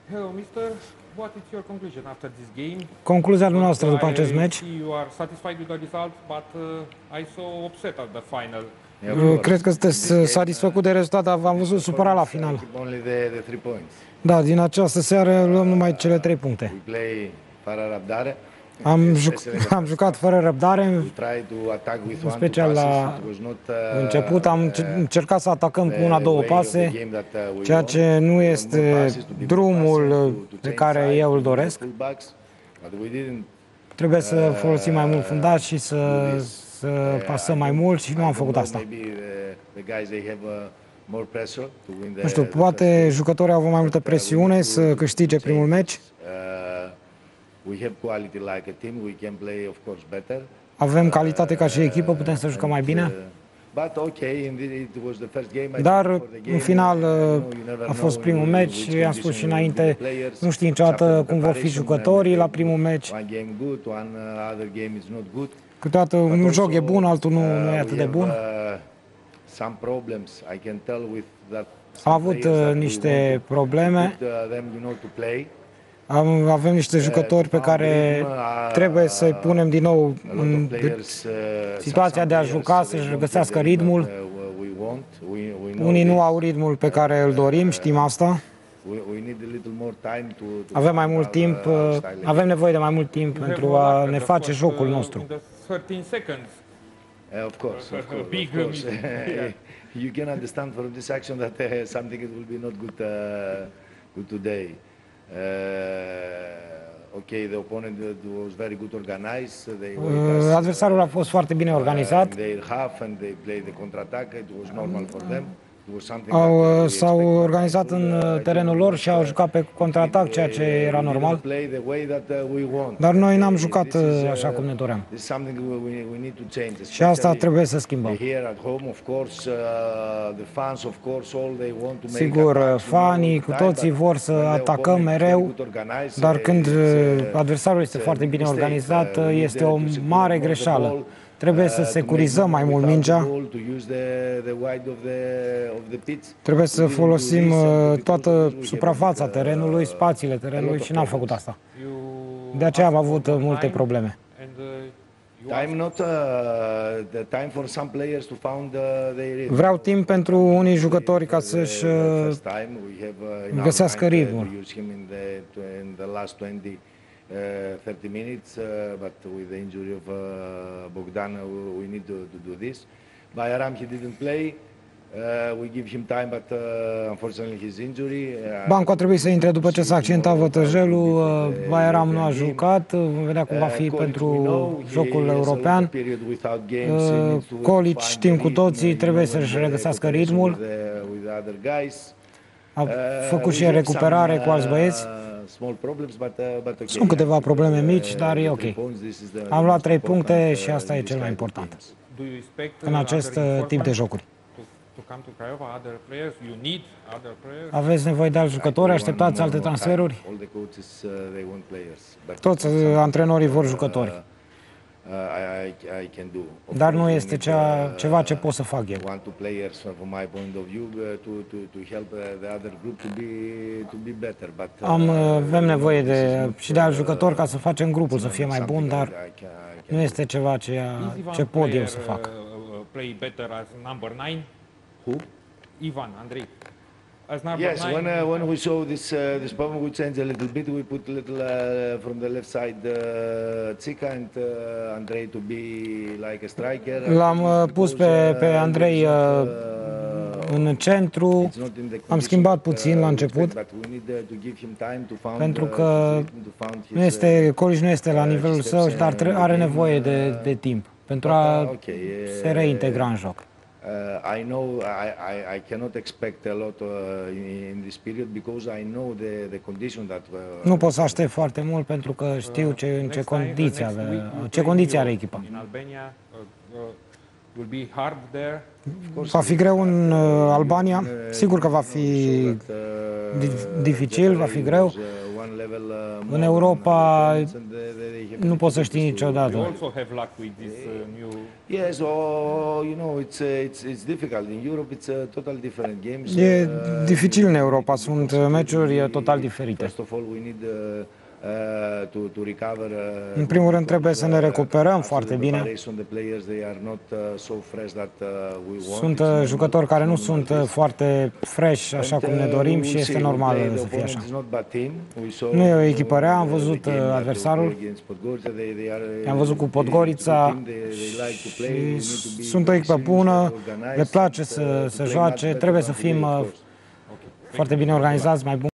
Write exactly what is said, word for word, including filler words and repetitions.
Hello, mister. What is your conclusion after this game? Concluzia noastră după acest I meci. see you are satisfied with the result, but uh, I saw upset at the final. Cred că sunteți satisfăcut de rezultat, dar v-am văzut supărat la final. Da, din această seară luăm numai cele trei puncte. Am, juc am jucat fără răbdare, în special la început. Am încercat să atacăm cu una-două pase, ceea ce nu este drumul pe care eu îl doresc. Trebuie să folosim mai mult fundaș și să, să pasăm mai mult și nu am făcut asta. Nu știu, poate jucătorii au avut mai multă presiune să câștige primul meci. Avem calitate ca și echipă, putem să jucăm mai bine. Dar, în final, a fost primul meci, am spus și înainte, nu știi niciodată cum vor fi jucătorii la primul meci. Câteodată un joc e bun, altul nu, nu e atât de bun. Am avut uh, niște probleme. Am, avem niște jucători pe care trebuie să-i punem din nou în situația de a juca, să-și regăsească ritmul. Unii nu au ritmul pe care îl dorim, știm asta. Avem mai mult timp, avem nevoie de mai mult timp pentru a ne face jocul nostru. Of course, of course, of course. You can understand from this action that uh, something will be not good, uh, good today. Uh, okay, the opponent was very good organized. They uh, adversarul a fost foarte bine organizat. Uh, they half and they played the counter-attack. It was normal for them. Au, s-au organizat în terenul lor și au jucat pe contraatac, ceea ce era normal. Dar noi n-am jucat așa cum ne doream. Și asta trebuie să schimbăm. Sigur, fanii cu toții vor să atacăm mereu, dar când adversarul este foarte bine organizat, este o mare greșeală. Trebuie să securizăm mai mult mingea. Trebuie să folosim toată suprafața terenului, spațiile terenului și n-am făcut asta. De aceea am avut multe probleme. Vreau timp pentru unii jucători ca să-și găsească ritmul. Uh, thirty minutes, uh, but with the injury of uh, Bogdan, uh, we need to, to do this. Bayram, he didn't play. Uh, we give him time, but uh, unfortunately his injury. Uh, Banco a trebuit să intre după ce s-a accidentat vătăjelul. Uh, Bayram nu a jucat. Vom vedea cum va fi pentru jocul european. Uh, Colic, știm cu toții, trebuie să-și regăsească ritmul. A făcut și recuperare cu alți băieți. Sunt câteva probleme mici, dar e ok. Am luat trei puncte și asta e cel mai important în acest tip de jocuri. Aveți nevoie de alți jucători? Așteptați alte transferuri? Toți antrenorii vor jucători. Dar nu este cea, ceva ce pot să fac eu. Am, avem nevoie de, și de alți jucători ca să facem grupul să fie mai bun, dar nu este ceva ce, ce pot eu să fac. Ivan, Andrei. Yes, when uh, when we saw this uh, this problem, we changed a little bit. We put a little uh, from the left side uh, Țica and uh, Andrei to be like a striker. L-am uh, pus pe pe Andrei uh, în centru. Am schimbat puțin la început, pentru că nu este, Colic nu este la nivelul său, dar are nevoie de, de timp pentru a se reintegra în joc. Uh, I know I, I, I cannot expect a lot uh, in, in this period because I know the, the condition that uh, nu pot să aștept foarte mult pentru că știu ce, în ce condiții are, ce condiții are echipa. Va fi greu în uh, Albania, sigur că va fi dificil, va fi greu. În Europa nu poți să știi You niciodată. also have luck with this uh, new. Yes, or you know, it's uh, it's it's difficult. In Europe, it's a total different games. E Uh, dificil în Europa, sunt meciuri total diferite. First of all, we need uh, uh, to to recover. Uh, În primul rând trebuie să ne recuperăm after foarte the bine. preparation, the players, they are not uh, so fresh that uh, we want. Sunt It's normal, jucători care nu it's normal sunt this. foarte fresh, așa And, cum ne uh, dorim we și will este see. normal The- the să fie opponent așa. is not bad team. We saw, Nu e o echipă rea, am uh, văzut, the game that adversarul. we play against Podgorica. They- they are, uh, I-am văzut cu it's a Podgorița good team. They- they like to play. We need to be sunt o echipă serious, bună, organized, le place and, să, uh, to să play joace, much better trebuie than să today, fim of uh, course. foarte bine organizați, mai buni.